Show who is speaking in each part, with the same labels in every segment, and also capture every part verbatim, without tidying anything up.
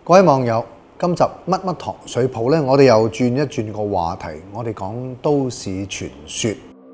Speaker 1: 各位網友，今集乜乜糖水鋪呢，我哋又轉一轉個話題，我哋講都市傳說。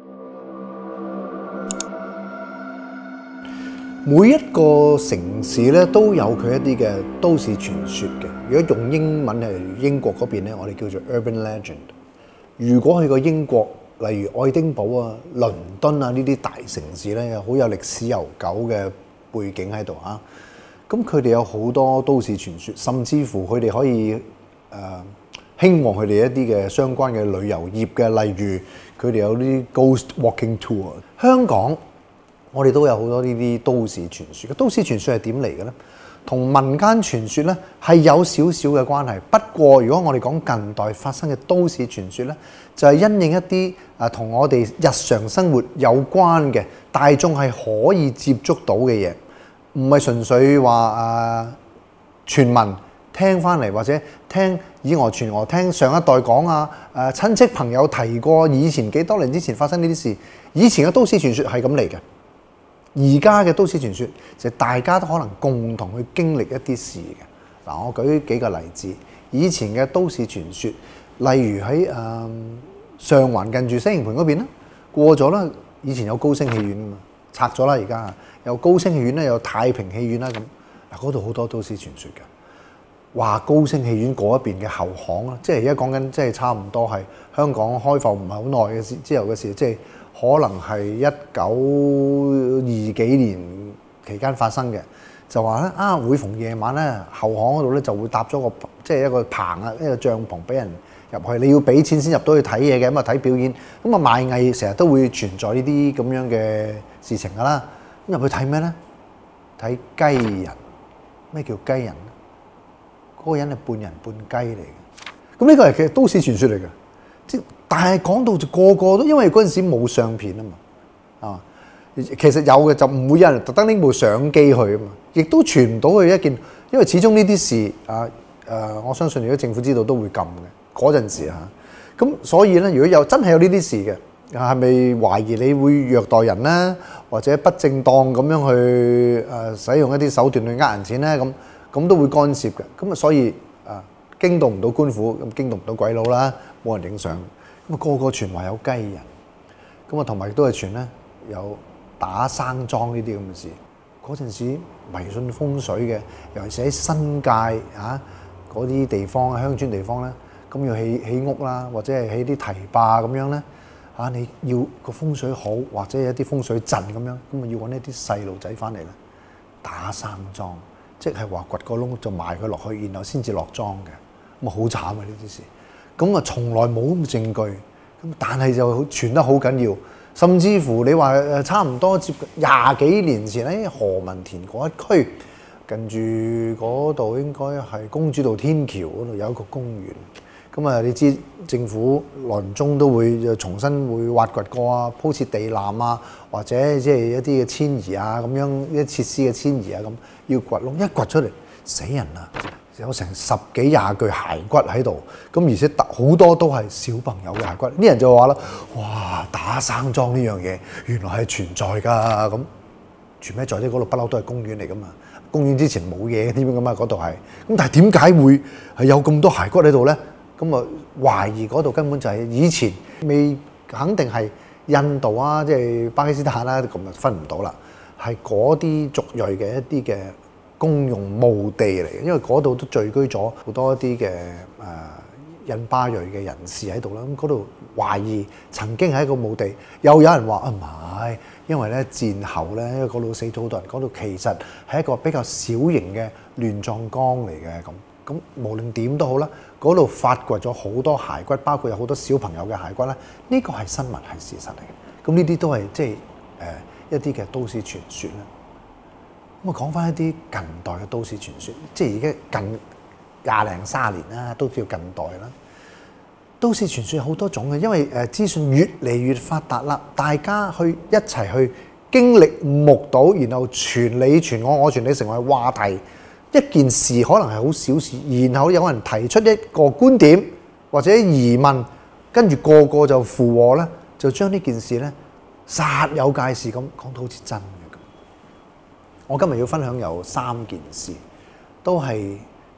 Speaker 1: 每一個城市咧都有佢一啲嘅都市傳說嘅。如果用英文係英國嗰邊咧，我哋叫做 urban legend。如果去過英國，例如愛丁堡啊、倫敦啊呢啲大城市咧，有好有歷史悠久嘅背景喺度啊。咁佢哋有好多都市傳說，甚至乎佢哋可以誒、呃、興旺佢哋一啲嘅相關嘅旅遊業嘅，例如佢哋有啲 ghost walking tour。香港我哋都有好多呢啲都市傳說嘅。都市傳說係點嚟嘅咧？同民間傳說咧係有少少嘅關係。不過如果我哋講近代發生嘅都市傳說咧，就係、是、因應一啲啊同我哋日常生活有關嘅大眾係可以接觸到嘅嘢。唔係純粹話誒傳聞聽翻嚟，或者聽以訛傳訛，聽上一代講啊，誒親戚朋友提過以前幾多年之前發生呢啲事。以前嘅都市傳說係咁嚟嘅，而家嘅都市傳說就係大家都可能共同去經歷一啲事嘅。嗱，我舉幾個例子。以前嘅都市傳說，例如喺誒、呃、上環近住西營盤嗰邊啦，過咗啦，以前有高升戲院㗎嘛，拆咗啦，而家有高升戲院咧，有太平戲院啦，咁嗱，嗰度好多都市傳說嘅。話高升戲院嗰一邊嘅後巷啦，即係而家講緊，即係差唔多係香港開埠唔係好耐嘅事之後嘅事，即係可能係一九二幾年期間發生嘅。就話咧啊，每逢夜晚咧，後巷嗰度咧就會搭咗個即係一個棚啊，一個帳篷俾人入去，你要俾錢先入到去睇嘢嘅，咁啊睇表演，咁啊賣藝成日都會存在呢啲咁樣嘅事情㗎啦。咁入去睇咩咧？睇雞人。咩叫雞人？嗰個人係半人半雞嚟嘅。咁呢個係其實都市傳說嚟嘅。即但係講到就個個都，因為嗰陣時冇相片啊嘛，啊，其實有嘅就唔會有人特登拎部相機去啊嘛，亦都傳唔到去一件，因為始終呢啲事啊誒，我相信如果政府知道都會禁嘅嗰陣時嚇。咁所以咧，如果有真係有呢啲事嘅，係咪懷疑你會虐待人咧，或者不正當咁樣去誒使用一啲手段去呃人錢咧？咁咁都會干涉嘅。咁啊，所以啊，驚動唔到官府，咁驚動唔到鬼佬啦，冇人影相。咁啊，個個傳話有雞人。咁啊，同埋亦都係傳咧有打生莊呢啲咁嘅事。嗰陣時迷信風水嘅，尤其是喺新界啊嗰啲地方、鄉村地方咧，咁要起起屋啦，或者係起啲堤壩咁樣咧。啊！你要個風水好，或者有一啲風水陣咁樣，咁啊要揾一啲細路仔翻嚟咧打生莊，即係話掘個窿就埋佢落去，然後先至落莊嘅。咁啊好慘啊呢啲事。咁啊從來冇咁證據，咁但係就傳得好緊要，甚至乎你話誒差唔多接近廿幾年前喺何文田嗰一區，近住嗰度應該係公主道天橋嗰度有一個公園。咁啊，你知政府耐唔中都會重新會挖掘過啊，鋪設地纜啊，或者即係一啲嘅遷移啊，咁樣一啲設施嘅遷移啊，咁要掘窿，一掘出嚟死人啦！有成十幾廿具骸骨喺度，咁而且好多都係小朋友嘅骸骨。啲人就話啦：哇，打生莊呢樣嘢原來係存在㗎！咁全咩在啲嗰度不嬲都係公園嚟㗎嘛？公園之前冇嘢添㗎嘛，嗰度係。咁但係點解會係有咁多骸骨喺度咧？咁啊，懷疑嗰度根本就係以前未肯定係印度啊，即係巴基斯坦啦，咁啊分唔到啦，係嗰啲族裔嘅一啲嘅公用墓地嚟嘅，因為嗰度都聚居咗好多一啲嘅誒印巴裔嘅人士喺度啦。咁嗰度懷疑曾經係一個墓地，又有人話啊唔係，因為咧戰後咧，因為嗰度死咗好多人，嗰度其實係一個比較小型嘅亂葬崗嚟嘅咁。咁無論點都好啦，嗰度發掘咗好多骸骨，包括有好多小朋友嘅骸骨啦。呢個係新聞，係事實嚟嘅。咁呢啲都係即係誒一啲嘅都市傳說啦。咁啊講翻一啲近代嘅都市傳說，即係而家近廿零三十年啦，都叫近代啦。都市傳說好多種嘅，因為誒資訊越嚟越發達啦，大家去一齊去經歷目睹，然後傳你傳我，我傳你，成為話題。一件事可能係好小事，然後有人提出一個觀點或者疑問，跟住個個就附和咧，就將呢件事咧煞有介事咁講到好似真嘅咁。我今日要分享有三件事，都係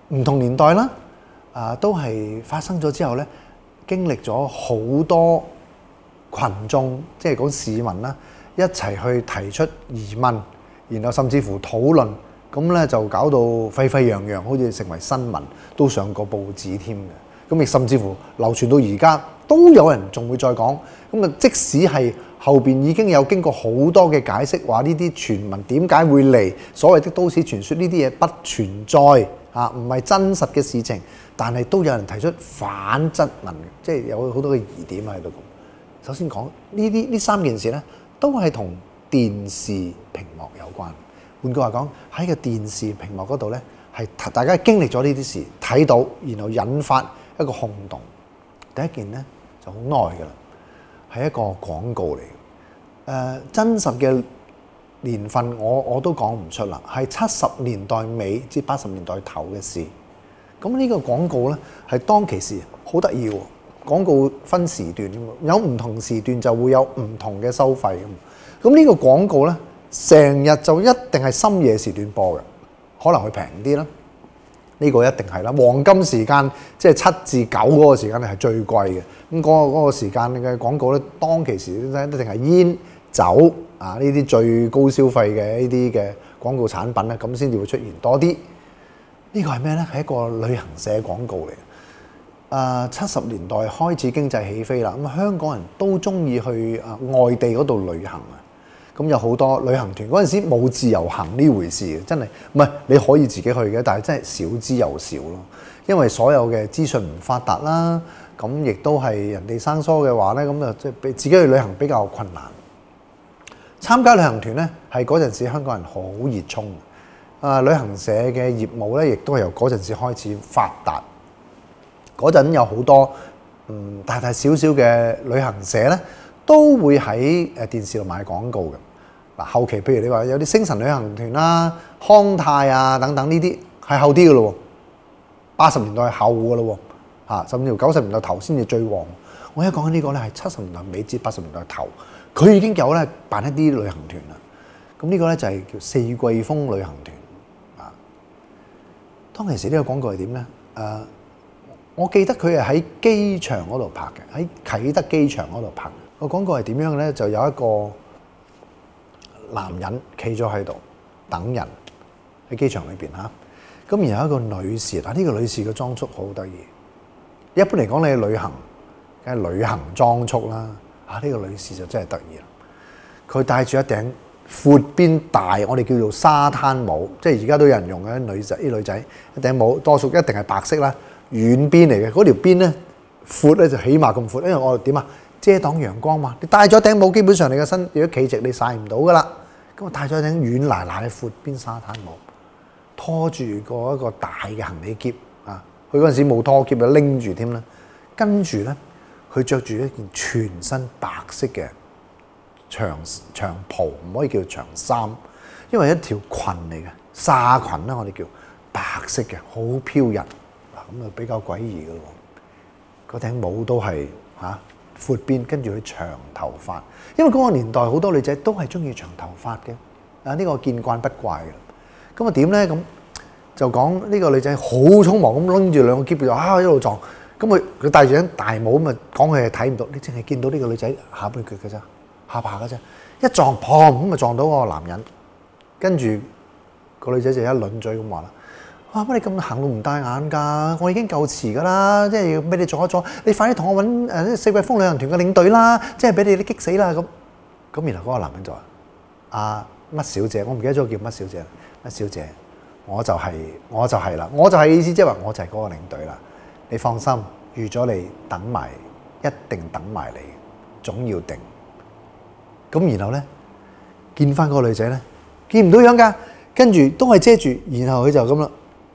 Speaker 1: 唔同年代啦，啊都係發生咗之後咧，經歷咗好多群眾，即係講市民啦，一齊去提出疑問，然後甚至乎討論，咁咧就搞到沸沸揚揚，好似成為新聞，都上過報紙添嘅。咁亦甚至乎流傳到而家，都有人仲會再講。咁啊，即使係後邊已經有經過好多嘅解釋，話呢啲傳聞點解會嚟，所謂的都市傳說呢啲嘢不存在啊，唔係真實嘅事情，但係都有人提出反質問，即係有好多嘅疑點喺度。首先講呢啲呢三件事呢，都係同電視屏幕有關。換句話講，喺個電視屏幕嗰度呢，係大家經歷咗呢啲事，睇到，然後引發一個轟動。第一件呢，就好耐㗎啦，係一個廣告嚟嘅。誒、呃，真實嘅年份我我都講唔出啦，係七十年代尾至八十年代頭嘅事。咁呢個廣告呢，係當其時好得意喎。廣告分時段，有唔同時段就會有唔同嘅收費。咁呢個廣告呢，成日就一定係深夜時段播嘅，可能會平啲啦。呢個一定係啦，黃金時間即係七至九嗰個時間咧係最貴嘅。咁嗰個嗰個時間嘅廣告咧，當其時咧一定係煙酒啊呢啲最高消費嘅呢啲嘅廣告產品咧，咁先至會出現多啲。呢個係咩咧？係一個旅行社廣告嚟嘅。誒，七十年代開始經濟起飛啦，咁香港人都中意去誒外地嗰度旅行啊。咁有好多旅行團，嗰陣時冇自由行呢回事嘅，真係唔係你可以自己去嘅，但係真係少之又少咯。因為所有嘅資訊唔發達啦，咁亦都係人哋生疏嘅話咧，咁就即係俾自己去旅行比較困難。參加旅行團咧，係嗰陣時香港人好熱衷。啊，旅行社嘅業務咧，亦都係由嗰陣時開始發達。嗰陣有好多嗯大大小小嘅旅行社咧，都會喺誒電視度買廣告嘅。嗱，後期譬如你話有啲星晨旅行團啦、康泰啊等等呢啲係後啲嘅咯喎，八十年代後嘅咯喎，嚇甚至乎九十年代頭先至最旺。我而家講緊呢個咧係七十年代尾至八十年代頭，佢已經有咧辦一啲旅行團啦。咁呢個咧就係叫四季風旅行團啊。當其時呢個廣告係點咧？誒，我記得佢係喺機場嗰度拍嘅，喺啟德機場嗰度拍。個廣告係點樣嘅咧？就有一個男人企咗喺度等人喺機場裏邊嚇，咁然後一個女士，嗱呢個女士嘅裝束好得意。一般嚟講，你去旅行梗係旅行裝束啦，啊呢個女士就真係得意啦。佢戴住一頂闊邊大，我哋叫做沙灘帽，即係而家都有人用嘅女仔，啲女仔一頂帽，多數一定係白色啦，軟邊嚟嘅。嗰條邊咧闊咧就起碼咁闊，因為我點啊？遮擋陽光嘛，你戴咗頂帽，基本上你個身如果企直，你曬唔到噶啦。咁我戴咗一頂軟賴賴嘅闊邊沙灘帽，拖住個一個大嘅行李篋啊！佢嗰陣時冇拖篋，就拎住添啦。跟住咧，佢着住一件全身白色嘅長長袍，唔可以叫長衫，因為一條裙嚟嘅紗裙啦，我哋叫白色嘅，好飄逸嗱，咁啊比較詭異嘅喎。嗰頂帽都係嚇。啊闊邊，跟住佢長頭髮，因為嗰個年代好多女仔都係中意長頭髮嘅，啊呢個見慣不怪嘅。咁啊點咧？咁就講呢個女仔好匆忙咁拎住兩個篋就啊一路撞，咁佢佢戴住頂大帽咁啊，講佢係睇唔到，你淨係見到呢個女仔下半橛嘅啫，下巴嘅啫，一撞砰咁啊撞到嗰個男人，跟住個女仔就一輪嘴咁話啦。哇！乜你咁行路唔帶眼㗎？我已經夠遲㗎啦，即係要俾你阻一阻。你快啲同我揾誒四季風旅行團嘅領隊啦，即係俾你啲激死啦咁。咁然後嗰個男人就話：阿乜小姐，我唔記得咗叫乜小姐啦。乜小姐，我就係我就係啦，我就係意思即係話我就係嗰個領隊啦。你放心，預咗你等埋，一定等埋你，總要定。咁然後咧，見翻嗰個女仔咧，見唔到樣㗎，跟住都係遮住，然後佢就咁啦。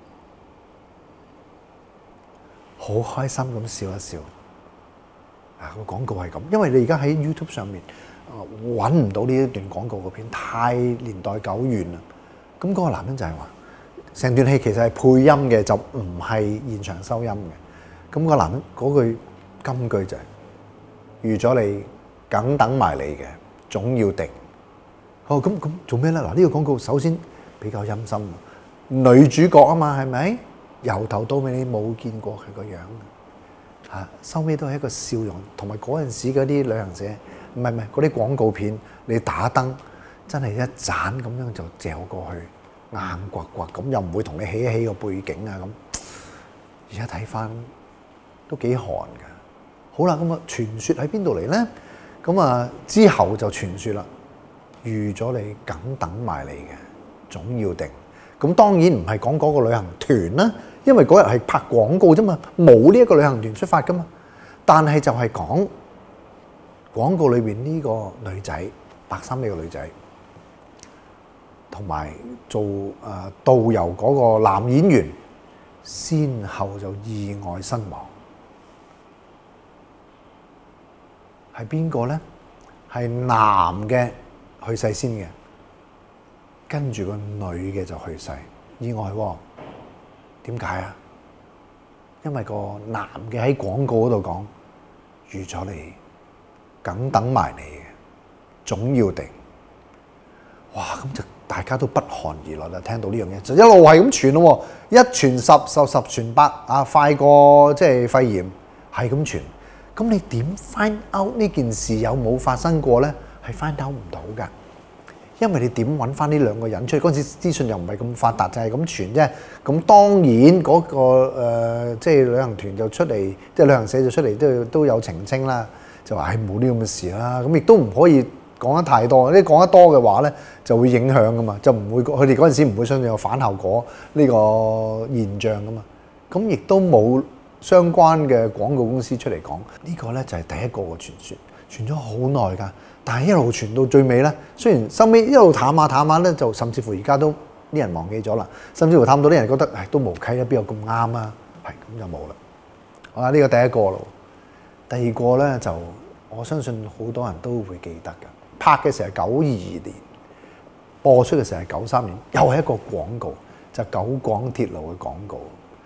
Speaker 1: 好開心咁笑一笑，啊個廣告係咁，因為你而家喺 YouTube 上面揾唔到呢一段廣告嘅片，太年代久遠啦。咁嗰個男人就係話，成段戲其實係配音嘅，就唔係現場收音嘅。咁個男人嗰句金句就係預咗你，梗等埋你嘅，總要定。哦，咁咁做咩咧？嗱，呢個廣告首先比較陰森，女主角啊嘛，係咪？ 由頭到尾你冇見過佢個樣嚇，收尾都係一個笑容，同埋嗰陣時嗰啲旅行社唔係唔係嗰啲廣告片，你打燈真係一盞咁樣就嚼過去，硬刮刮咁，又唔會同你起一起個背景啊咁。而家睇翻都幾寒㗎。好啦，咁啊傳說喺邊度嚟咧？咁啊之後就傳說啦，預咗你梗等埋你嘅，總要定。咁當然唔係講嗰個旅行團啦，因為嗰日係拍廣告啫嘛，冇呢一個旅行團出發噶嘛。但係就係講廣告裏邊呢個女仔，白衫呢個女仔，同埋做誒導遊嗰個男演員，先後就意外身亡。係邊個咧？係男嘅去世先嘅。跟住個女嘅就去世，意外喎。點解啊？因為個男嘅喺廣告嗰度講預咗你，梗等埋你嘅，總要定。哇！咁就大家都不寒而栗啦。聽到呢樣嘢就一路係咁傳咯，一傳十，十十傳百啊，快過即係肺炎，係咁傳。咁你點 find out 呢件事有冇發生過咧？係 find out 唔到㗎。因為你點揾翻呢兩個人出嚟？嗰陣時資訊又唔係咁發達，就係咁傳啫。咁當然嗰、那個、呃、即係旅行團就出嚟，即係旅行社就出嚟都都有澄清啦，就話係冇呢咁嘅事啦。咁亦都唔可以講得太多，你講得多嘅話咧，就會影響噶嘛，就唔會佢哋嗰陣時唔會相信有反效果呢個現象噶嘛。咁亦都冇相關嘅廣告公司出嚟講，呢、這個咧就係第一個嘅傳說，傳咗好耐㗎。但係一路傳到最尾咧，雖然收尾一路淡下淡下咧，就甚至乎而家都啲人忘記咗啦。甚至乎淡到啲人覺得，唉，都無稽啊，邊有咁啱啊？係咁就冇啦。好啦，呢個第一個咯。第二個咧就我相信好多人都會記得㗎。拍嘅時候係九二年，播出嘅時候係九三年，又係一個廣告，就係九廣鐵路嘅廣告。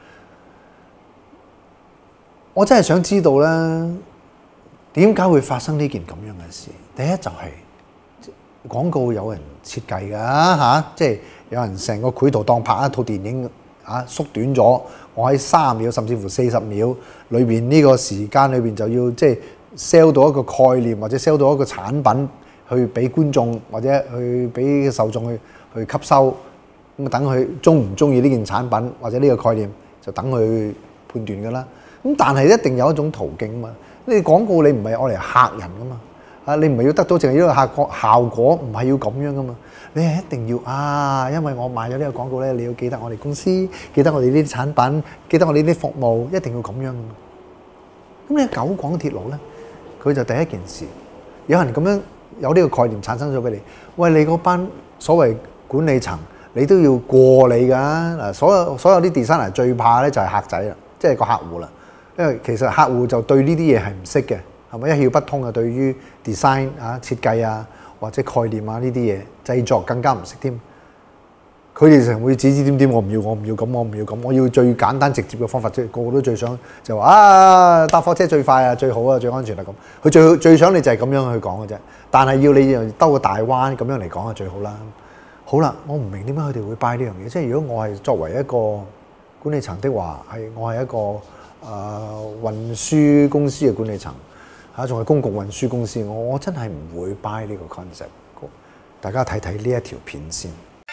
Speaker 1: 我真係想知道咧，點解會發生呢件咁樣嘅事？第一就係廣告有人設計㗎嚇，即係有人成個繪圖當拍一套電影嚇，縮短咗，我喺三十秒甚至乎四十秒裏邊呢個時間裏邊就要即係 sell 到一個概念或者 sell 到一個產品去俾觀眾或者去俾受眾去去吸收，咁啊等佢中唔中意呢件產品或者呢個概念就等佢判斷㗎啦。咁但係一定有一種途徑啊嘛。你廣告你唔係愛嚟嚇人噶嘛，啊你唔係要得到淨係呢個效果效果，唔係要咁樣噶嘛，你係一定要啊，因為我買咗呢個廣告咧，你要記得我哋公司，記得我哋呢啲產品，記得我哋呢啲服務，一定要咁樣噶嘛。咁你九廣鐵路咧，佢就第一件事，有人咁樣有呢個概念產生咗俾你，喂，你嗰班所謂管理層，你都要過你㗎嗱，所有所有啲 designer 最怕咧就係客仔啦，即係個客戶啦。因為其實客戶就對呢啲嘢係唔識嘅，係咪一竅不通啊？對於 design 啊、設計啊或者概念啊呢啲嘢製作更加唔識添。佢哋成日會指指點點，我唔要，我唔要咁，我唔要咁，我要最簡單直接嘅方法，即係個個都最想就話啊搭火車最快啊、最好啊、最安全啊咁。佢最最想你就係咁樣去講嘅啫。但係要你又兜個大彎咁樣嚟講啊，最好啦。好啦，我唔明點解佢哋會 buy 呢樣嘢。即係如果我係作為一個管理層的話，係我係一個誒、呃、運輸公司嘅管理層嚇，仲係公共運輸公司，我我真係唔會 buy 呢個 concept。大家睇睇呢一條片先。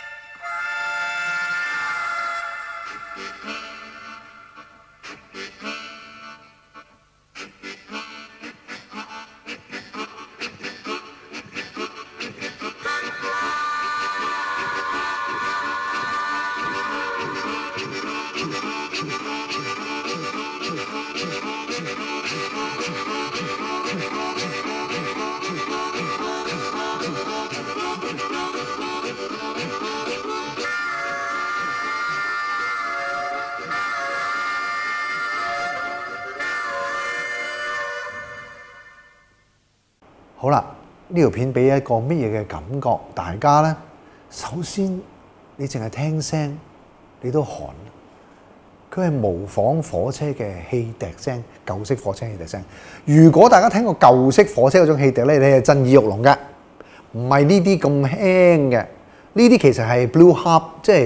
Speaker 1: 好啦，呢條片俾一個乜嘢嘅感覺？大家呢，首先你淨係聽聲，你都寒。佢係模仿火車嘅汽笛聲，舊式火車汽笛聲。如果大家聽過舊式火車嗰種汽笛咧，你係震耳欲聾嘅，唔係呢啲咁輕嘅。呢啲其實係 blue harp，即係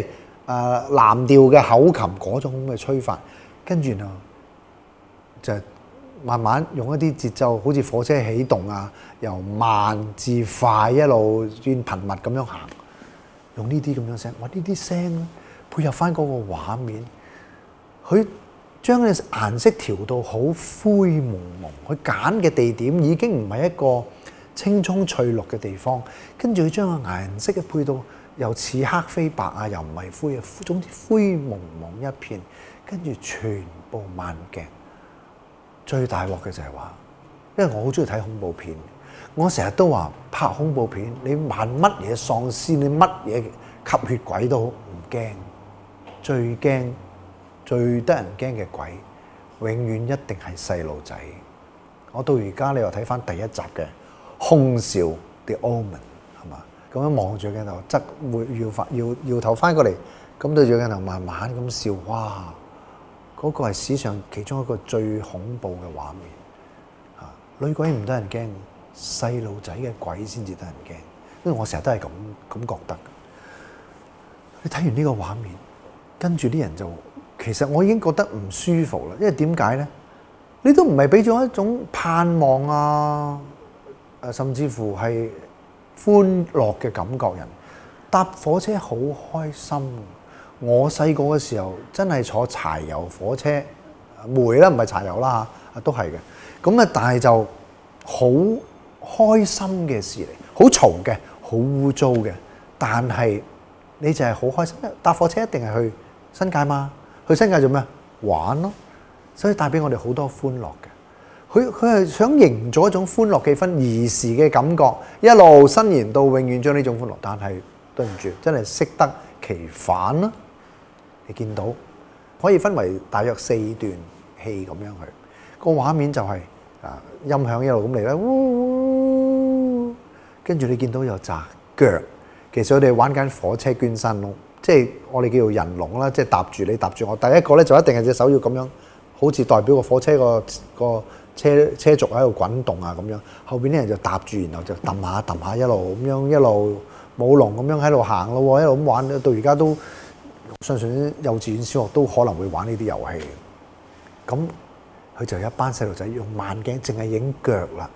Speaker 1: 誒藍調嘅口琴嗰種咁嘅吹法，跟住然後就慢慢用一啲節奏，好似火車起動啊，由慢至快一路轉頻密咁樣行，用呢啲咁樣聲，哇！呢啲聲咧配合翻嗰個畫面，佢將嘅顏色調到好灰蒙蒙，佢揀嘅地點已經唔係一個青葱翠綠嘅地方，跟住佢將個顏色嘅配到又似黑非白啊，又唔係灰啊，總之灰蒙蒙一片，跟住全部慢鏡。最大鑊嘅就係話，因為我好中意睇恐怖片，我成日都話拍恐怖片，你扮乜嘢喪屍，你乜嘢吸血鬼都好唔驚，最驚最得人驚嘅鬼，永遠一定係細路仔。我到而家你又睇翻第一集嘅空少 The Omen 係嘛？咁樣望住鏡頭，側會搖發搖搖頭翻過嚟，咁對住鏡頭慢慢咁笑，哇！嗰個係史上其中一個最恐怖嘅畫面嚇，女鬼唔得人驚，細路仔嘅鬼先至得人驚，因為我成日都係咁咁覺得。你睇完呢個畫面，跟住啲人就其實我已經覺得唔舒服啦，因為點解咧？你都唔係俾咗一種盼望啊，誒甚至乎係歡樂嘅感覺人，搭火車好開心。我細個嘅時候真係坐柴油火車，煤啦唔係柴油啦嚇，都係嘅。咁啊，但係就好開心嘅事嚟，好嘈嘅，好污糟嘅。但係你就係好開心，搭火車一定係去新界嘛？去新界做咩？玩咯，所以帶俾我哋好多歡樂嘅。佢佢係想營造一種歡樂氣氛、兒時嘅感覺，一路伸延到永遠將呢種歡樂。但係對唔住，真係適得其反啦。你見到可以分為大約四段戲咁樣去，個畫面就係啊音響一路咁嚟啦，嗚，跟住你見到有紮腳，其實我哋玩緊火車捐山窿，即係我哋叫做人龍啦，即係搭住你搭住我。第一個咧就一定係隻手要咁樣，好似代表個火車個個車車軸喺度滾動啊咁樣，後邊啲人就搭住，然後就揼下揼下一路咁樣一路舞龍咁樣喺度行咯，一路咁玩到而家都。相信幼稚園、小學都可能會玩呢啲遊戲。咁佢就有一班細路仔用慢鏡，淨係影腳啦。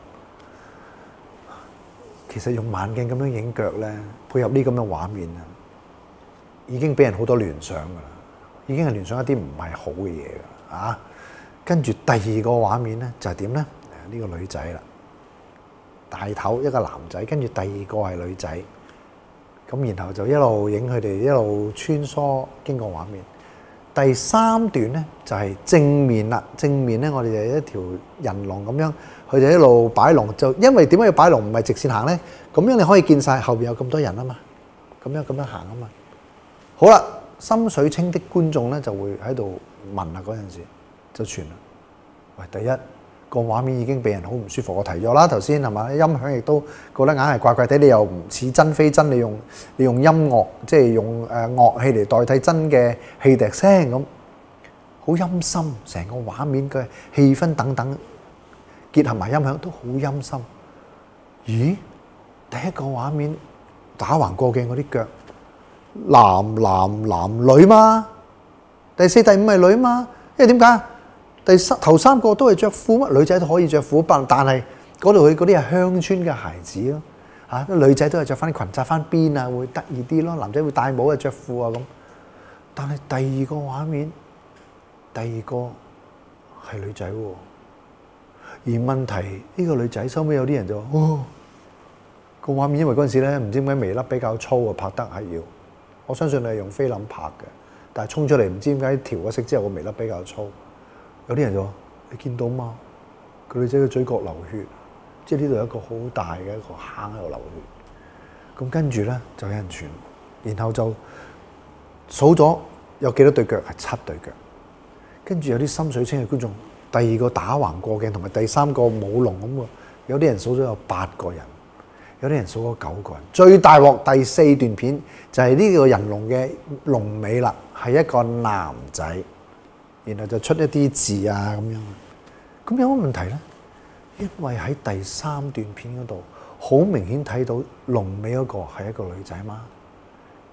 Speaker 1: 其實用慢鏡咁樣影腳咧，配合呢咁嘅畫面啊，已經俾人好多聯想噶啦，已經係聯想一啲唔係好嘅嘢噶啊。跟住第二個畫面咧就係點咧？呢個女仔啦，大頭一個男仔，跟住第二個係女仔。咁然後就一路影佢哋一路穿梭經過畫面。第三段咧就係正面啦，正面咧我哋就一條人龍咁樣，佢就一路擺龍。就因為點解要擺龍唔係直線行咧？咁樣你可以見晒後邊有咁多人啊嘛，咁樣咁樣行啊嘛。好啦，心水清的觀眾咧就會喺度問啦，嗰陣時就傳啦。喂，第一個畫面已經俾人好唔舒服，我提咗啦頭先係嘛？音響亦都覺得硬係怪怪地，你又唔似真非真，你用你用音樂即係用誒樂器嚟代替真嘅汽笛聲咁，好陰森。成個畫面嘅氣氛等等結合埋音響都好陰森。咦？第一個畫面打橫過鏡嗰啲腳，男男男女嘛？第四、第五係女嘛？因為點解？第三頭三個都係着褲乜？女仔都可以着褲，但係嗰度佢嗰啲係鄉村嘅孩子咯，嚇，女仔都係着翻啲裙紮翻邊啊，會得意啲咯。男仔會戴帽啊，着褲啊咁。但係第二個畫面，第二個係女仔喎。而問題呢個女仔收尾有啲人就話：哦，個畫面因為嗰陣時咧唔知點解微粒比較粗啊，拍得係要。我相信你係用菲林拍嘅，但係衝出嚟唔知點解調咗色之後個微粒比較粗。有啲人就話：你見到嘛？個女仔嘅嘴角流血，即係呢度有一個好大嘅一個坑喺度流血。咁跟住咧就有人傳，然後就數咗有幾多對腳，係七對腳。跟住有啲心水清嘅觀眾，第二個打橫過鏡同埋第三個舞龍咁喎。有啲人數咗有八個人，有啲人數咗九個人。最大鑊第四段片就係呢個人龍嘅龍尾啦，係一個男仔。然後就出一啲字啊咁樣，咁有乜問題咧？因為喺第三段片嗰度，好明顯睇到龍尾嗰個係一個女仔嘛，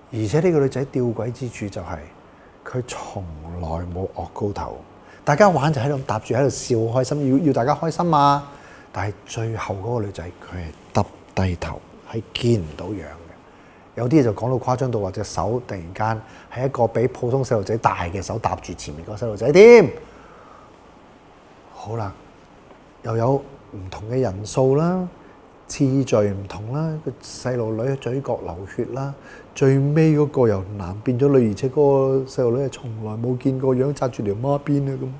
Speaker 1: 而且呢個女仔吊詭之處就係佢從來冇惡高頭，大家玩就喺度搭住喺度笑開心，要要大家開心嘛。但係最後嗰個女仔佢係耷低頭，係見唔到樣嘅。有啲嘢就講到誇張到話隻手突然間係一個比普通細路仔大嘅手搭住前面個細路仔添。好啦，又有唔同嘅人數啦，次序唔同啦，個細路女嘴角流血啦，最尾嗰個由男變咗女，而且嗰個細路女係從來冇見過樣，紮住條孖辮啊咁。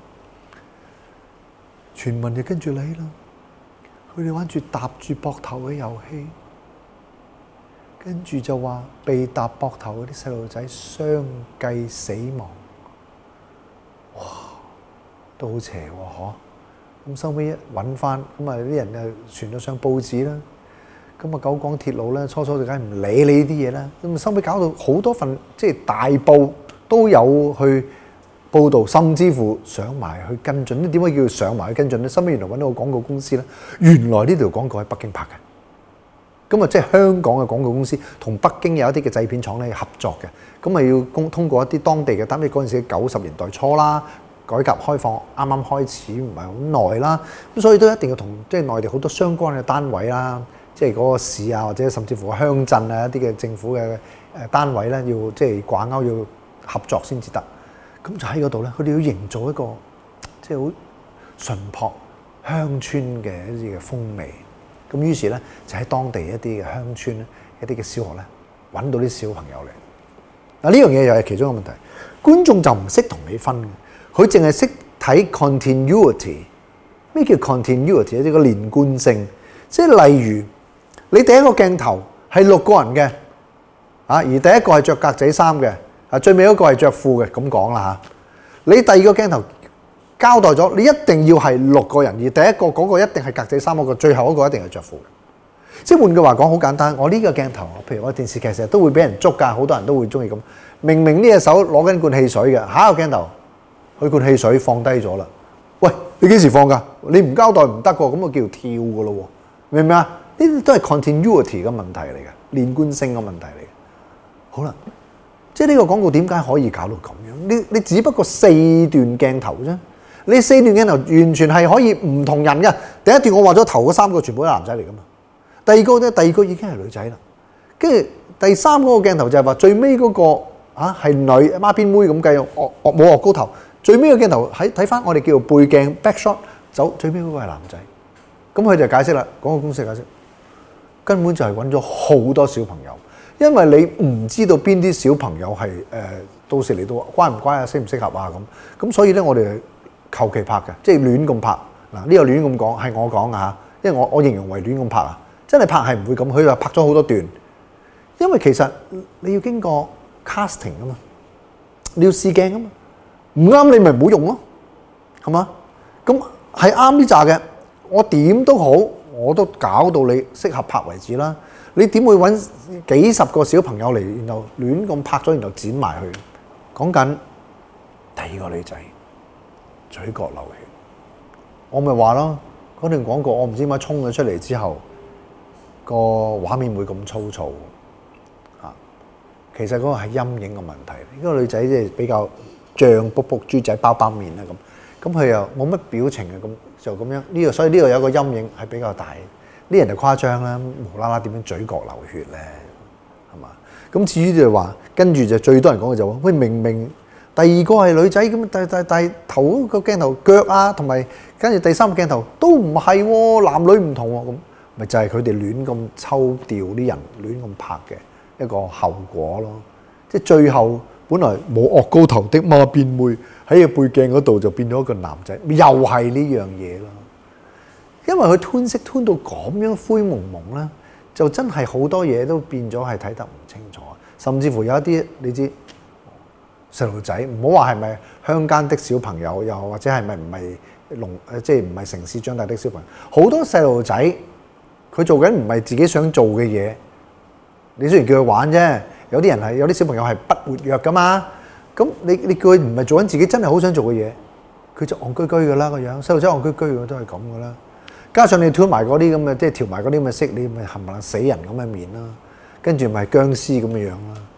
Speaker 1: 全民就跟住你啦，佢哋玩住搭住膊頭嘅遊戲，跟住就話被搭膊頭嗰啲細路仔相繼死亡。哇，都好邪喎，嗬！咁收尾一揾翻，咁啊啲人就傳咗上報紙啦。咁啊九廣鐵路咧，初初就梗係唔理你呢啲嘢啦。咁收尾搞到好多份即係大報都有去報導，甚至乎上埋去跟進。點解叫上埋去跟進咧？收尾原來揾到個廣告公司咧，原來呢條廣告喺北京拍嘅。咁啊，即係香港嘅廣告公司同北京有一啲嘅製片廠咧合作嘅。咁啊要通通過一啲當地嘅單位，嗰陣時九十年代初啦。改革開放啱啱開始唔係好耐啦，咁所以都一定要同即係內地好多相關嘅單位啦，即係嗰個市啊，或者甚至乎鄉鎮啊一啲嘅政府嘅誒單位咧，要即係掛鈎要合作先至得。咁就喺嗰度咧，佢哋要營造一個即係好淳樸鄉村嘅一啲嘅風味。咁於是咧就喺當地一啲嘅鄉村咧，一啲嘅小學咧揾到啲小朋友嚟。嗱呢樣嘢又係其中一個問題，觀眾就唔識同你分嘅。佢淨係識睇 continuity。咩叫 continuity？ 即係個連貫性。即係例如你第一個鏡頭係六個人嘅，啊，而第一個係着格仔衫嘅，啊，最尾嗰個係着褲嘅，咁講啦嚇。你第二個鏡頭交代咗，你一定要係六個人，而第一個嗰個一定係格仔衫嗰個，最後嗰個一定係着褲嘅。即係換句話講，好簡單。我呢個鏡頭，譬如我電視劇成日都會俾人捉㗎，好多人都會中意咁。明明呢隻手攞緊罐汽水嘅，下一個鏡頭。佢罐汽水放低咗啦，喂，你幾時放㗎？你唔交代唔得喎，咁啊叫跳㗎咯喎，明唔明啊？呢啲都係 continuity 嘅問題嚟嘅，連貫性嘅問題嚟嘅。好啦，即係呢個廣告點解可以搞到咁樣？你你只不過四段鏡頭啫，你四段鏡頭完全係可以唔同人嘅。第一段我話咗頭嗰三個全部都係男仔嚟㗎嘛，第二個咧，第二個已經係女仔啦，跟住第三嗰個鏡頭就係話最尾嗰個啊係女孖辮妹咁計，惡惡冇惡高頭。最尾個鏡頭喺睇翻，我哋叫做背鏡 back shot， 走最尾嗰個係男仔。咁佢就解釋啦，廣告公司解釋根本就係揾咗好多小朋友，因為你唔知道邊啲小朋友係誒、呃、到時嚟到乖唔乖啊，適唔適合啊咁。咁所以咧，我哋求其拍嘅，即係亂咁拍。嗱，呢個亂咁講係我講嘅嚇，因為我我形容為亂咁拍啊，真係拍係唔會咁。佢話拍咗好多段，因為其實你要經過 casting 啊嘛，你要試鏡啊嘛。唔啱你咪唔好用咯，係嘛？咁係啱呢扎嘅，我點都好，我都搞到你適合拍為止啦。你點會揾幾十個小朋友嚟，然後亂咁拍咗，然後剪埋去？講緊第二個女仔嘴角流血，我咪話咯，嗰段廣告我唔知點解衝咗出嚟之後，個畫面會咁粗糙啊！其實嗰個係陰影嘅問題。呢個女仔即係比較脹卜卜豬仔包包面啦咁，咁佢又冇乜表情嘅，咁就咁樣呢個，所以呢個有一個陰影係比較大。啲人就誇張啦，無啦啦點樣嘴角流血咧，係嘛？咁至於就係話，跟住就最多人講嘅就話，喂，明明第二個係女仔咁，但但但頭個鏡頭腳啊，同埋跟住第三個鏡頭都唔係喎，男女唔同喎，咁咪就係佢哋亂咁抽調啲人亂咁拍嘅一個後果咯。即係最後本來冇惡高頭的孖辮妹喺個背鏡嗰度就變咗一個男仔，又係呢樣嘢咯。因為佢吞色吞到咁樣灰蒙蒙啦，就真係好多嘢都變咗係睇得唔清楚，甚至乎有一啲你知細路仔，唔好話係咪鄉間的小朋友，又或者係咪唔係農誒，即係唔係城市長大的小朋友，好多細路仔佢做緊唔係自己想做嘅嘢，你雖然叫佢玩啫，有啲人係有啲小朋友係不活躍噶嘛，咁你你叫佢唔係做緊自己真係好想做嘅嘢，佢就戇居居噶啦個樣，細路仔戇居居嘅都係咁噶啦。加上你調埋嗰啲咁嘅，即係調埋嗰啲咁嘅色，你咪冚唪唥死人咁嘅面啦，跟住咪僵屍咁嘅樣啦。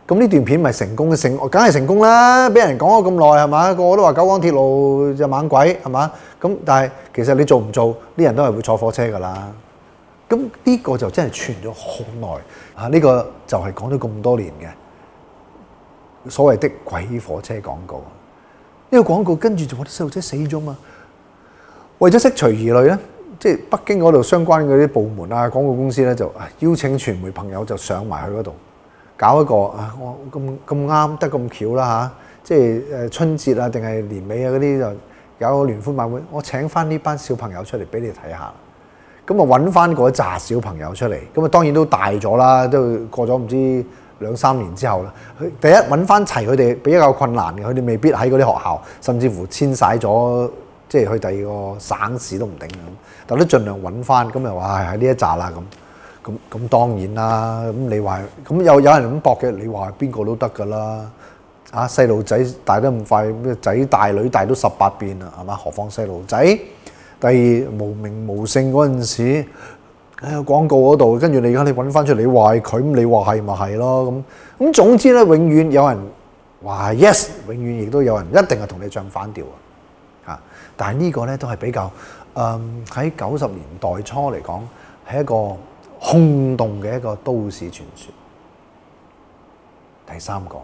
Speaker 1: 咁呢段片咪成功嘅成，梗係成功啦！俾人講咗咁耐係嘛，個個都話九廣鐵路就猛鬼係嘛。咁但係其實你做唔做，啲人都係會坐火車㗎啦。咁呢個就真係傳咗好耐啊！呢個就係講咗咁多年嘅所謂的鬼火車廣告。呢個廣告跟住仲有啲細路仔死咗嘛。為咗釋除疑慮咧，即係北京嗰度相關嗰啲部門啊、廣告公司咧就邀請傳媒朋友就上埋去嗰度。搞一個啊！我咁咁啱得咁巧啦嚇，即係誒春節啊，定係年尾啊嗰啲就搞個聯歡晚會。我請翻呢班小朋友出嚟俾你睇下，咁啊揾翻嗰紮小朋友出嚟，咁啊當然都大咗啦，都過咗唔知兩三年之後啦。第一揾翻齊佢哋比較困難嘅，佢哋未必喺嗰啲學校，甚至乎遷徙咗，即係去第二個省市都唔定咁。但都盡量揾翻，咁又話喺呢一紮啦咁。咁咁當然啦，咁你話咁有有人咁搏嘅，你話邊個都得㗎啦。啊細路仔大得咁快，咩仔大女大都十八變啦，係嘛？何況細路仔？第二無名無姓嗰陣時，喺廣告嗰度，跟住你而家你揾翻出嚟，你話係佢，咁你話係咪係咯？咁咁總之咧，永遠有人話 yes， 永遠亦都有人一定係同你唱反調啊！但係呢個咧都係比較誒喺九十年代初嚟講係一個轟動嘅一個都市傳說。第三個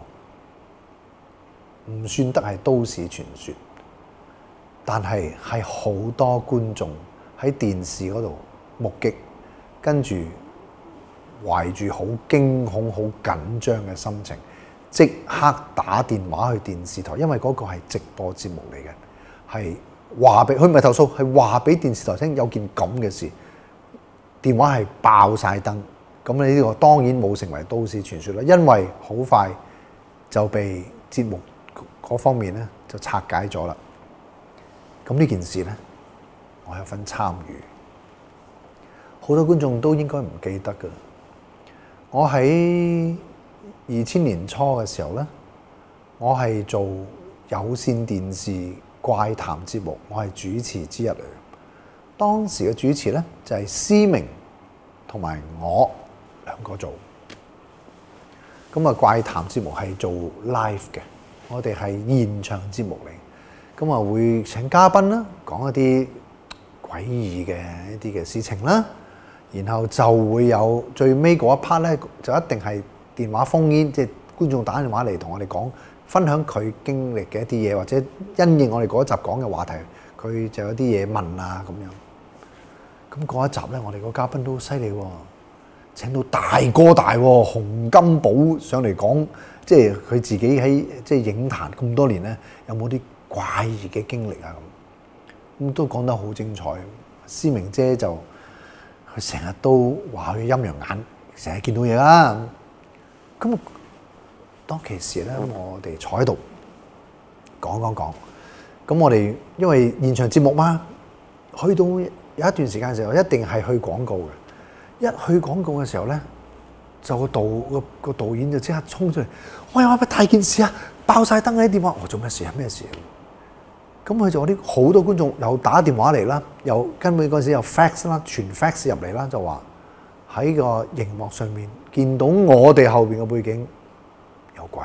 Speaker 1: 唔算得係都市傳說，但係係好多觀眾喺電視嗰度目擊，跟住懷住好驚恐、好緊張嘅心情，即刻打電話去電視台，因為嗰個係直播節目嚟嘅，係話俾佢唔係投訴，係話俾電視台聽有件咁嘅事。電話係爆晒燈，咁你呢個當然冇成為都市傳說啦，因為好快就被節目嗰方面咧就拆解咗啦。咁呢件事咧，我有份參與，好多觀眾都應該唔記得㗎啦。我喺二千年初嘅時候咧，我係做有線電視怪談節目，我係主持之一嚟。當時嘅主持咧就係思明同埋我兩個做，咁啊怪談節目係做 live 嘅，我哋係現場節目嚟，咁啊會請嘉賓啦，講一啲詭異嘅一啲嘅事情啦，然後就會有最尾嗰一 part 咧，就一定係電話烽煙，即係觀眾打電話嚟同我哋講，分享佢經歷嘅一啲嘢，或者因應我哋嗰一集講嘅話題，佢就有啲嘢問啊咁樣。咁嗰一集咧，我哋個嘉賓都犀利喎，請到大哥大喎，洪金寶上嚟講，即係佢自己喺即係影壇咁多年咧，有冇啲怪異嘅經歷啊？咁咁都講得好精彩。思明姐就佢成日都話佢陰陽眼，成日見到嘢啦。咁當其時咧，我哋坐喺度講講講，咁我哋因為現場節目嘛，去到有一段時間嘅時候，一定係去廣告嘅。一去廣告嘅時候咧，就個導個個導演就即刻衝出嚟，喂，有乜大件事啊？爆晒燈喺電話，我做咩事啊？咩事啊？咁佢就話啲好多觀眾又打電話嚟啦，又根本嗰陣時有 fax 啦，傳 fax 入嚟啦，就話喺個熒幕上面見到我哋後邊嘅背景有鬼，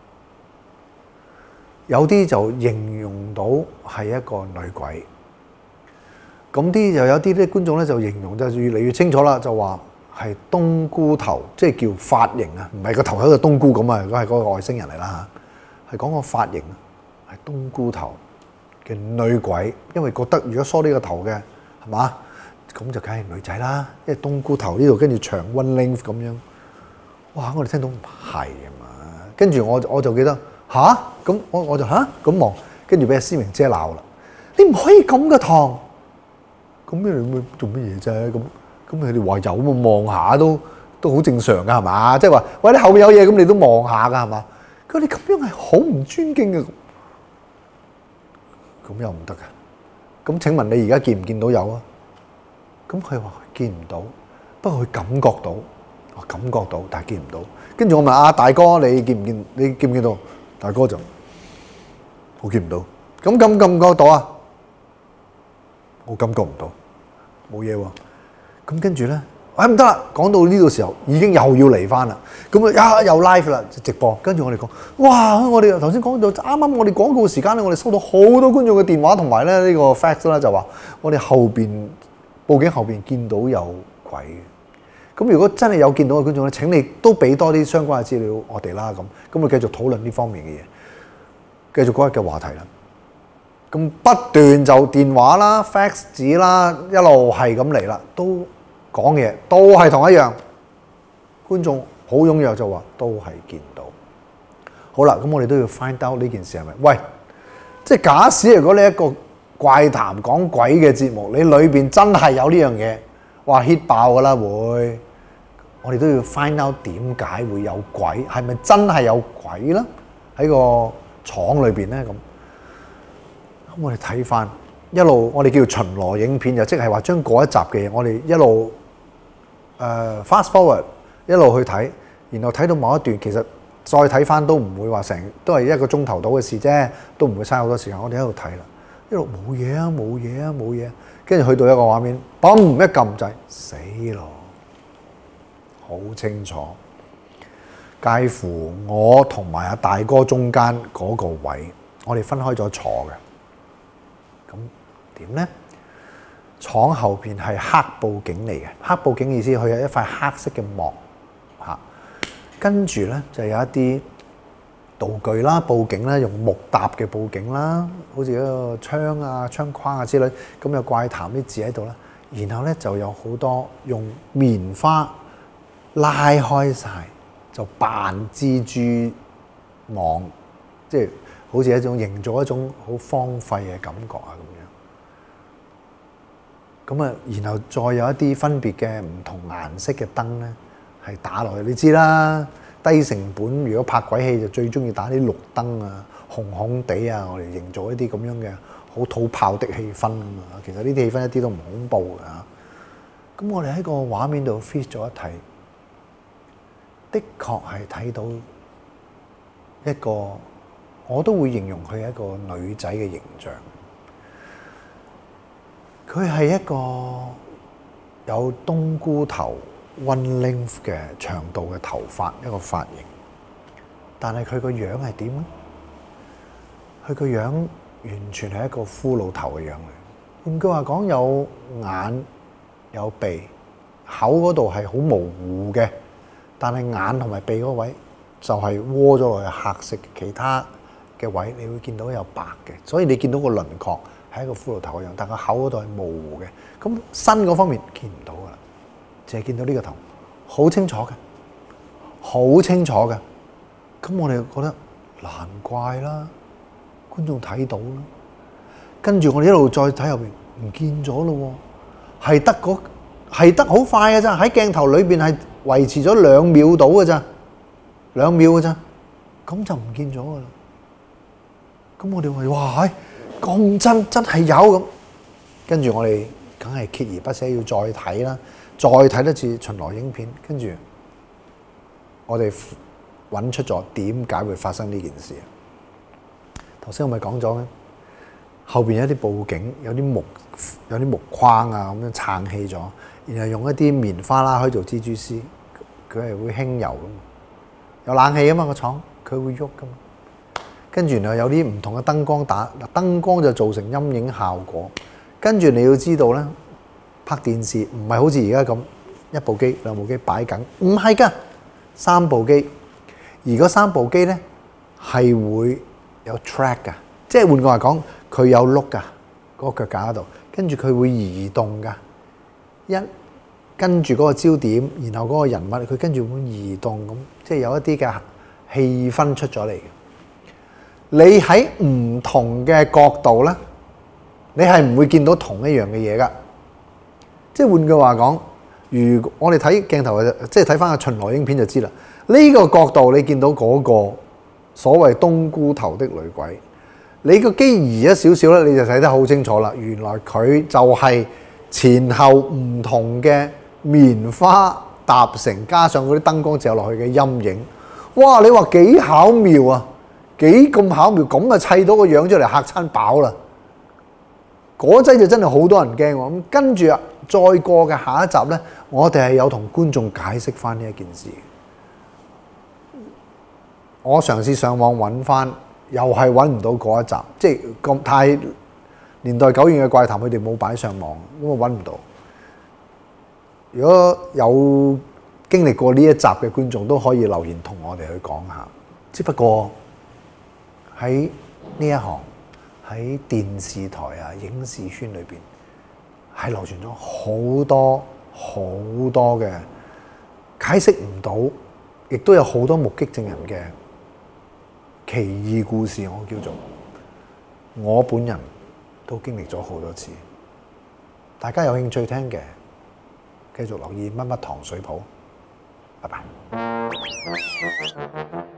Speaker 1: 有啲就形容到係一個女鬼。咁啲又有啲啲觀眾咧就形容就越嚟越清楚啦，就話係冬菇頭，即係叫髮型啊，唔係個頭喺個冬菇咁啊，如果係嗰個外星人嚟啦嚇，係講個髮型係冬菇頭嘅女鬼，因為覺得如果梳呢個頭嘅係嘛，咁就梗係女仔啦，因為冬菇頭呢度跟住長 one length 咁樣，哇！我哋聽到唔係啊嘛，跟住我我就記得吓？咁我我就吓？咁望，跟住俾阿思明姐鬧啦，你唔可以咁嘅堂。咁咩你會做乜嘢啫？咁咁佢哋話有嘛，望下都都好正常噶係嘛？即係話喂，你後面有嘢咁你都望下噶係嘛？佢話你咁樣係好唔尊敬嘅，咁又唔得噶。咁請問你而家見唔見到有啊？咁佢話見唔到，不過佢感覺到，我感覺到，但係見唔到。跟住我問阿大哥，你見唔見？你見唔見到？大哥就我見唔到。咁感唔感覺到啊？我感覺唔到，冇嘢喎。咁跟住咧， 唉唔得啦，講到呢個時候已經又要嚟翻啦，咁啊又 live 啦直播，跟住我哋講，哇！我哋頭先講到啱啱我哋廣告時間咧，我哋收到好多觀眾嘅電話同埋咧呢個 fax 啦，就話我哋後邊報警後邊見到有鬼嘅。咁如果真係有見到嘅觀眾咧，請你都俾多啲相關嘅資料我哋啦，咁咁我繼續討論呢方面嘅嘢，繼續嗰日嘅話題啦。咁不斷就電話啦、fax 紙啦，一路係咁嚟啦，都講嘢都係同一樣，觀眾好踴躍就話都係見到。好啦，咁我哋都要 find out 呢件事係咪？喂，即係假使如果你一個怪談講鬼嘅節目，你裏邊真係有呢樣嘢，哇 hit 爆㗎啦會！我哋都要 find out 點解會有鬼，係咪真係有鬼啦？喺個廠裏邊咧咁，咁我哋睇翻一路，我哋叫巡邏影片，就即係話將嗰一集嘅嘢，我哋一路。誒、uh, fast forward 一路去睇，然後睇到某一段，其實再睇翻都唔會話成，都係一個鐘頭到嘅事啫，都唔會嘥好多時間。我哋喺度睇啦，一路冇嘢啊，冇嘢啊，冇嘢。跟住去到一個畫面，嘣一撳掣，死咯，好清楚，介乎我同埋阿大哥中間嗰個位，我哋分開咗坐嘅。咁點呢？廠後邊係黑布景嚟嘅，黑布景意思佢有一塊黑色嘅幕嚇，跟住咧就有一啲道具啦、佈景啦，用木搭嘅佈景啦，好似一個窗啊、窗框啊之類，咁有怪談啲字喺度啦。然後咧就有好多用棉花拉開晒，就扮蜘蛛網，即係好似一種營造一種好荒廢嘅感覺啊咁樣。咁啊，然後再有一啲分別嘅唔同顏色嘅燈咧，係打落去。你知啦，低成本如果拍鬼戲就最中意打啲綠燈啊、紅紅地啊，我哋營造一啲咁樣嘅好土炮的氣氛啊嘛。其實呢啲氣氛一啲都唔恐怖㗎。咁我哋喺個畫面度 fit 咗一睇，的確係睇到一個，我都會形容佢係一個女仔嘅形象。佢係一個有冬菇頭 one length 嘅長度嘅頭髮，一個髮型。但係佢個樣係點咧？佢個樣完全係一個骷髏頭嘅樣嚟。換句話講，有眼有鼻，口嗰度係好模糊嘅，但係眼同埋鼻嗰位就係窩咗落去黑色，其他嘅位你會見到有白嘅，所以你見到個輪廓係一個骷髏頭嘅樣，但係個口嗰度係模糊嘅。咁身嗰方面見唔到噶啦，淨係見到呢個頭，好清楚嘅，好清楚嘅。咁我哋覺得難怪啦，觀眾睇到啦。跟住我哋一路再睇後邊，唔見咗咯喎，係得嗰係得好快嘅咋，喺鏡頭裏邊係維持咗兩秒到嘅咋，兩秒嘅咋，咁就唔見咗噶啦。咁我哋話哇，咁真真係有咁，跟住我哋梗係鍥而不捨要再睇啦，再睇一次巡邏影片，跟住我哋揾出咗點解會發生呢件事。頭先我咪講咗咩？後邊有一啲佈景，有啲木有啲木框啊咁樣撐起咗，然後用一啲棉花啦可以做蜘蛛絲，佢係會輕柔噶嘛，有冷氣啊嘛個廠，佢會喐噶嘛。跟住然後有啲唔同嘅燈光打，燈光就造成陰影效果。跟住你要知道咧，拍電視唔係好似而家咁一部機兩部機擺緊，唔係㗎，三部機。而嗰三部機咧係會有 track 㗎，即係換句話講，佢有碌㗎，嗰個腳架嗰度，跟住佢會移動㗎。一跟住嗰個焦點，然後嗰個人物佢跟住會移動咁，即係有一啲嘅氣氛出咗嚟嘅。你喺唔同嘅角度咧，你係唔會見到同一樣嘅嘢㗎。即係換句話講，如果我哋睇鏡頭，即係睇翻個巡邏影片就知啦。呢個角度你見到嗰個所謂冬菇頭的女鬼，你個機移一少少咧，你就睇得好清楚啦。原來佢就係前後唔同嘅棉花搭成，加上嗰啲燈光照落去嘅陰影。哇！你話幾巧妙啊！幾咁巧妙，咁啊砌到個樣出嚟嚇親飽啦！ 嗰劑就真係好多人驚喎。咁跟住啊，再過嘅下一集呢，我哋係有同觀眾解釋翻呢一件事。我嘗試上網揾翻，又係揾唔到嗰一集，即係咁太年代久遠嘅怪談，佢哋冇擺上網，咁我揾唔到。如果有經歷過呢一集嘅觀眾，都可以留言同我哋去講下。只不過喺呢一行，喺電視台啊、影視圈裏邊，係流傳咗好多好多嘅解釋唔到，亦都有好多目擊證人嘅奇異故事。我叫做我本人都經歷咗好多次。大家有興趣聽嘅，繼續留意乜乜糖水鋪。拜拜。